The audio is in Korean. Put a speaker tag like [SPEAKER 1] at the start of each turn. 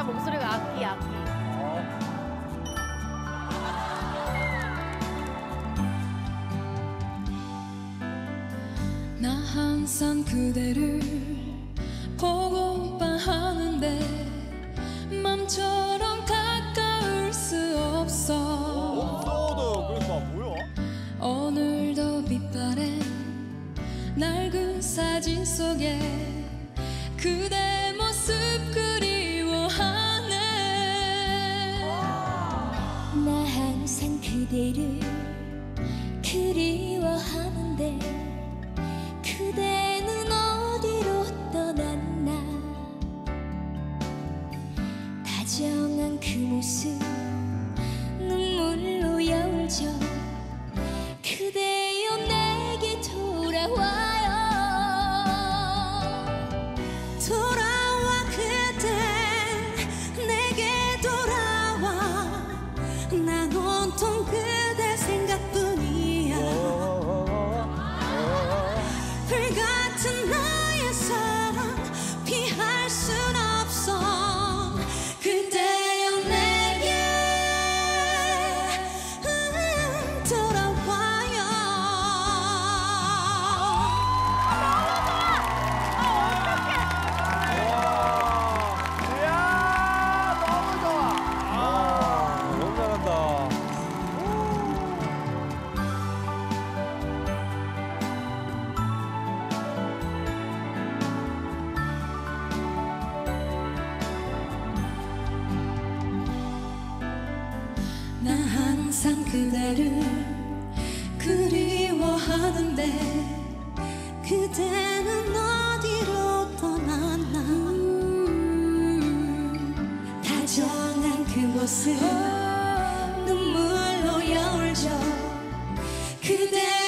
[SPEAKER 1] 약간 목소리가 악기.
[SPEAKER 2] 나 항상 그대를 보고파 하는데 맘처럼 가까울 수 없어.
[SPEAKER 3] 없어도 그러니까 뭐야?
[SPEAKER 2] 오늘도 빛바랜 낡은 사진 속에 그대 모습 그리워하네.
[SPEAKER 4] 나 항상 그대를 그리워하는데 그대는 어디로 떠났나. 다정한 그 모습 눈물로 여울져 그대여 내게 돌아와요. 돌아와 그대 내게 돌아와. 난 온통 그대 생각뿐이야. 불같은 나의 사랑 피할 순 없어. 그대여 내게 돌아와요.
[SPEAKER 3] 이야, 너무 좋아. 너무 잘한다.
[SPEAKER 2] 나 항상 그대를 그리워하는데
[SPEAKER 4] 그대는 어디로 떠났나. 다정한 그 모습 눈물로 여울져 그대